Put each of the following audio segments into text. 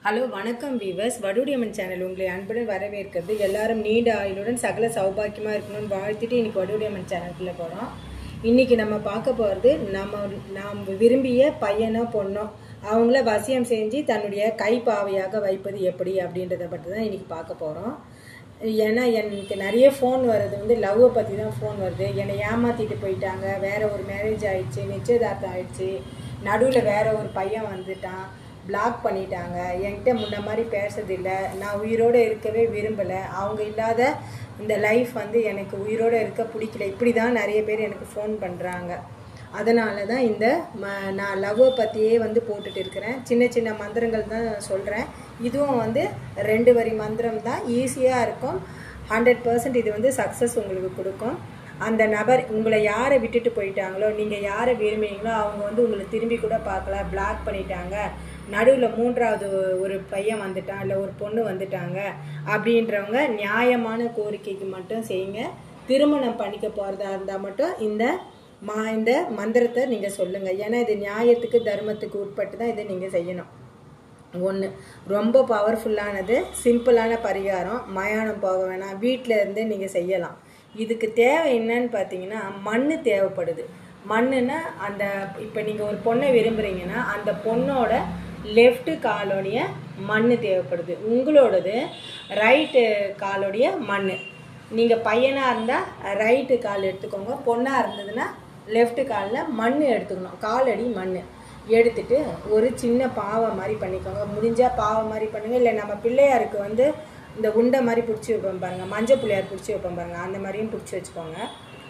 Hello வணக்கம் viewers, வடுவுடையம்மன் channel உங்களை அன்புடன் வரவேற்கிறது. எல்லாரும் நீண்ட ஆயுளுடன் சகல சௌபாக்கியமாக இருக்கணும்னு வாழ்த்துட்டு இன்றைக்கி வடுவுடையம்மன் சேனலுக்குள்ளே போகிறோம். இன்றைக்கி நம்ம பார்க்க போகிறது நாம் விரும்பிய பையனோ பொண்ணோ அவங்கள வசியம் செஞ்சு தன்னுடைய கைப்பாவையாக வைப்பது எப்படி அப்படின்றத பற்றி தான் இன்றைக்கி பார்க்க போகிறோம். ஏன்னா எனக்கு நிறைய ஃபோன் வருது, லவ்வை பற்றி தான் ஃபோன் வருது. என்னை ஏமாற்றிட்டு போயிட்டாங்க, வேறு ஒரு மேரேஜ் ஆகிடுச்சு, நிச்சயதார்த்தம் ஆகிடுச்சு, நடுவில் வேறு ஒரு பையன் வந்துட்டான், பிளாக் பண்ணிட்டாங்க, என்கிட்ட முன்ன மாதிரி பேசுறதில்லை, நான் உயிரோடு இருக்கவே விரும்பலை, அவங்க இல்லாத இந்த லைஃப் எனக்கு உயிரோடு இருக்க பிடிக்கல, இப்படி தான் நிறைய பேர் எனக்கு ஃபோன் பண்ணுறாங்க. அதனால தான் நான் லவ்வை பற்றியே போட்டுட்டு இருக்கிறேன். சின்ன சின்ன மந்திரங்கள் தான் சொல்கிறேன். இதுவும் 2 வரி மந்திரம் தான், ஈஸியாக இருக்கும். 100% இது சக்ஸஸ் உங்களுக்கு கொடுக்கும். அந்த நபர் உங்களை யாரை விட்டுட்டு போயிட்டாங்களோ, நீங்கள் யாரை விரும்புகிறீங்களோ அவங்க உங்களை திரும்பி கூட பார்க்கல, பிளாக் பண்ணிட்டாங்க, நடுவில் 3வது ஒரு பையன் வந்துட்டான், இல்லை ஒரு பொண்ணு வந்துட்டாங்க அப்படின்றவங்க நியாயமான கோரிக்கைக்கு மட்டும் செய்யுங்க. திருமணம் பண்ணிக்க போகிறதா இருந்தால் மட்டும் இந்த மந்திரத்தை நீங்கள் சொல்லுங்கள். ஏன்னா இது நியாயத்துக்கு தர்மத்துக்கு உட்பட்டு தான் இதை நீங்கள் செய்யணும். 1 ரொம்ப பவர்ஃபுல்லானது, சிம்பிளான பரிகாரம், மயானம் போக வேணாம், வீட்டில் இருந்தே நீங்கள் செய்யலாம். இதுக்கு தேவை என்னன்னு பார்த்தீங்கன்னா மண் தேவைப்படுது. மண்ணுன்னா இப்போ நீங்கள் ஒரு பொண்ணை விரும்புகிறீங்கன்னா அந்த பொண்ணோட லெஃப்ட் காலோடைய மண் தேவைப்படுது. உங்களோடது ரைட்டு காலோடைய மண். நீங்கள் பையனாக இருந்தால் ரைட்டு கால் எடுத்துக்கோங்க, பொண்ணாக இருந்ததுன்னா லெஃப்ட் காலில் மண் எடுத்துக்கணும். காலடி மண் எடுத்துட்டு ஒரு சின்ன பாவை மாதிரி பண்ணிக்கோங்க. முடிஞ்சால் பாவை மாதிரி பண்ணுங்கள். இல்லை நம்ம பிள்ளையாருக்கு இந்த உண்டை மாதிரி பிடிச்சி வைப்போம் பாருங்கள், மஞ்சள் பிள்ளையார் பிடிச்சி வைப்போம் பாருங்கள், அந்த மாதிரியும் பிடிச்சி வச்சுக்கோங்க.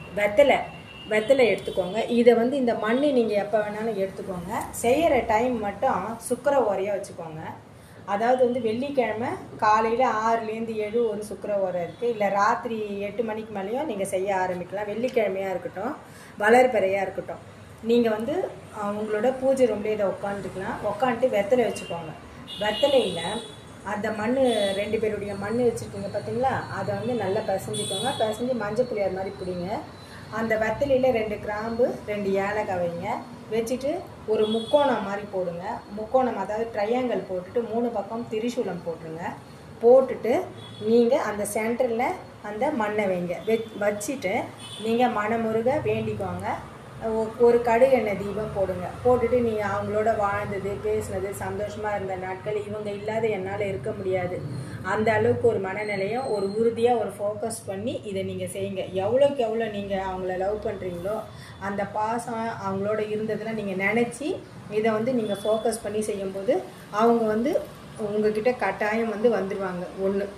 வெத்தலை எடுத்துக்கோங்க. இதை இந்த மண் நீங்கள் எப்போ வேணாலும் எடுத்துக்கோங்க. செய்கிற டைம் மட்டும் சுக்கிர ஓரையாக வச்சுக்கோங்க. அதாவது வெள்ளிக்கிழமை காலையில் 6லேருந்து 7 ஒரு சுக்கிர ஓரை இருக்குது. இல்லை ராத்திரி 8 மணிக்கு மேலேயும் நீங்கள் செய்ய ஆரம்பிக்கலாம். வெள்ளிக்கிழமையாக இருக்கட்டும், வளர்பிறையாக இருக்கட்டும், நீங்கள் உங்களோட பூஜை ரூம்லேயே இதை உட்காந்துட்டு வெத்தலை வச்சுக்கோங்க. வெத்தலையில் அந்த மண் 2 பேருடைய மண் வச்சுருக்கீங்க பார்த்தீங்களா, அதை நல்லா பிசைஞ்சிக்கோங்க. பிசைஞ்சு மஞ்சள் புளியார் மாதிரி பிடிங்க. அந்த வெத்தலையில் 2 கிராம்பு 2 ஏலக்காய் வைங்க. வச்சுட்டு ஒரு முக்கோணம் மாதிரி போடுங்க. முக்கோணம் அதாவது ட்ரையாங்கிள் போட்டுட்டு 3 பக்கம் திரிசூலம் போட்டுருங்க. போட்டுட்டு நீங்கள் அந்த சென்டரில் அந்த மண்ணை வைங்க. வச்சுட்டு நீங்கள் மனமுருக வேண்டிக்குவாங்க. ஒரு கடுகு எண்ணெய் தீபம் போடுங்க. போட்டுட்டு நீங்கள் அவங்களோட வாழ்ந்தது, பேசினது, சந்தோஷமாக இருந்த நாட்கள், இவங்க இல்லாத என்னால் இருக்க முடியாது, அந்த அளவுக்கு ஒரு மனநிலையும் ஒரு உறுதியாக ஒரு ஃபோக்கஸ் பண்ணி இதை நீங்கள் செய்யுங்க. எவ்வளோக்கு எவ்வளோ நீங்கள் அவங்கள லவ் பண்ணுறீங்களோ அந்த பாசம் அவங்களோட இருந்ததுன்னா நீங்கள் நினச்சி இதை நீங்கள் ஃபோக்கஸ் பண்ணி செய்யும்போது அவங்க உங்ககிட்ட கட்டாயம் வந்துடுவாங்க. 1.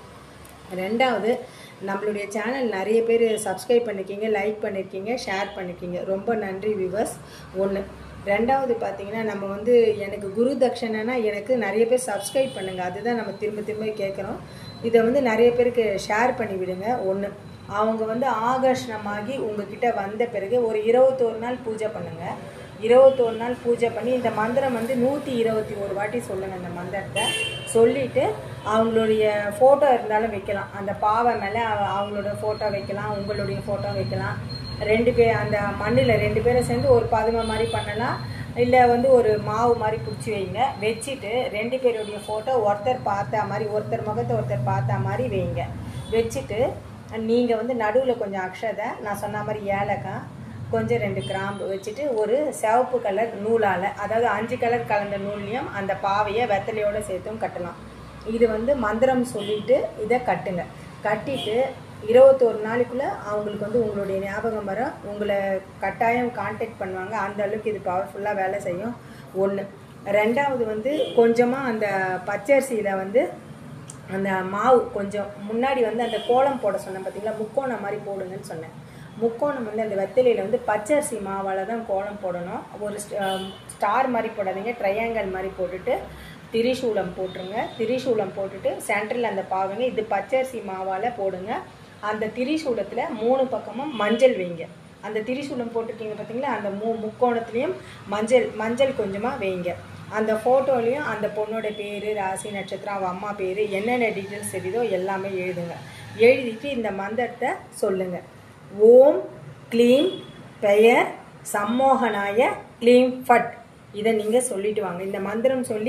2வது, நம்மளுடைய சேனல் நிறைய பேர் சப்ஸ்கிரைப் பண்ணியிருக்கீங்க, லைக் பண்ணியிருக்கீங்க, ஷேர் பண்ணியிருக்கீங்க, ரொம்ப நன்றி வியூவர்ஸ். 1. 2வது பார்த்தீங்கன்னா நம்ம எனக்கு குரு தட்சணைனா எனக்கு நிறைய பேர் சப்ஸ்கிரைப் பண்ணுங்கள், அதுதான் நம்ம திரும்ப திரும்ப கேட்குறோம். இதை நிறைய பேருக்கு ஷேர் பண்ணி விடுங்க. 1. அவங்க ஆகர்ஷணமாகி உங்ககிட்ட வந்த பிறகு ஒரு 21 நாள் பூஜை பண்ணுங்கள். 21 நாள் பூஜை பண்ணி இந்த மந்திரம் 121 வாட்டி சொல்லுங்கள். இந்த மந்திரத்தை சொல்லிவிட்டு அவங்களுடைய ஃபோட்டோ இருந்தாலும் வைக்கலாம். அந்த பாவை மேலே அவங்களோட ஃபோட்டோ வைக்கலாம், உங்களுடைய ஃபோட்டோ வைக்கலாம். 2 பேர் அந்த மண்ணில் 2 பேரை சேர்ந்து ஒரு பதுமை மாதிரி பண்ணலாம். இல்லை ஒரு மாவு மாதிரி பிடிச்சி வைங்க. வச்சுட்டு 2 பேருடைய ஃபோட்டோ ஒருத்தர் பார்த்தா மாதிரி, ஒருத்தர் முகத்தை ஒருத்தர் பார்த்தா மாதிரி வைங்க. வச்சுட்டு நீங்கள் நடுவில் கொஞ்சம் அக்ஷதை, நான் சொன்ன மாதிரி ஏலக்காய், கொஞ்சம் 2 கிராம்பு வச்சுட்டு ஒரு சிவப்பு கலர் நூலால், அதாவது 5 கலர் கலந்த நூல்லையும் அந்த பாவையை வெத்தலையோடு சேர்த்தும் கட்டலாம். இது மந்திரம் சொல்லிவிட்டு இதை கட்டுங்க. கட்டிட்டு 21 நாளைக்குள்ளே அவங்களுக்கு உங்களுடைய ஞாபகம் வர உங்களை கட்டாயம் கான்டாக்ட் பண்ணுவாங்க. அந்த அளவுக்கு இது பவர்ஃபுல்லாக வேலை செய்யும். 1. 2வது கொஞ்சமாக அந்த பச்சரிசியில் அந்த மாவு கொஞ்சம் முன்னாடி அந்த கோலம் போட சொன்னேன் பார்த்தீங்களா, முக்கோணம் மாதிரி போடுங்கன்னு சொன்னேன். முக்கோணம் அந்த வெத்தலையில் பச்சரிசி மாவால் தான் கோலம் போடணும். ஒரு ஸ்டார் மாதிரி போடாதீங்க, ட்ரையாங்கிள் மாதிரி போட்டுட்டு திரிசூலம் போட்டுருங்க. திரிசூலம் போட்டுட்டு சென்டரில் அந்த பாவங்க, இது பச்சரிசி மாவால் போடுங்க. அந்த திரிசூலத்தில் 3 பக்கமும் மஞ்சள் வைங்க. அந்த திரிசூலம் போட்டிருக்கீங்க பார்த்தீங்களா, அந்த முக்கோணத்துலேயும் மஞ்சள் கொஞ்சமாக வைங்க. அந்த ஃபோட்டோலையும் அந்த பொண்ணோட பேர், ராசி, நட்சத்திரம், அவள் அம்மா பேர், என்னென்ன டீட்டெயில்ஸ் தெரியுதோ எல்லாமே எழுதுங்க. எழுதிட்டு இந்த மந்திரத்தை சொல்லுங்கள். ஓம் க்ளீம் பெயர் சம்மோகனாய க்ளீம் ஃபட். இதை நீங்கள் சொல்லிட்டு வாங்க. இந்த மந்திரம் சொல்லி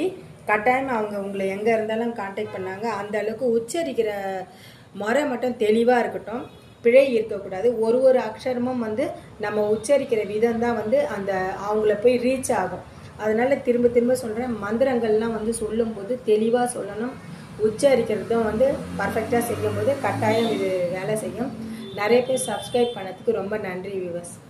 கட்டாயம் அவங்க உங்களை எங்கே இருந்தாலும் காண்டாக்ட் பண்ணாங்க. அந்த அளவுக்கு உச்சரிக்கிற முறை மட்டும் தெளிவாக இருக்கட்டும், பிழை இருக்கக்கூடாது. ஒரு அக்ஷரமும் வந்து நம்ம உச்சரிக்கிற விதம் தான் வந்து அந்த அவங்கள போய் ரீச் ஆகும். அதனால திரும்ப சொல்கிறேன், மந்திரங்கள்லாம் வந்து சொல்லும்போது தெளிவாக சொல்லணும். உச்சரிக்கிறதும் வந்து பர்ஃபெக்டாக செய்யும்போது கட்டாயம் இது வேலை செய்யும். நிறைய பேர் சப்ஸ்கிரைப் பண்ணதுக்கு ரொம்ப நன்றி வியூவர்ஸ்.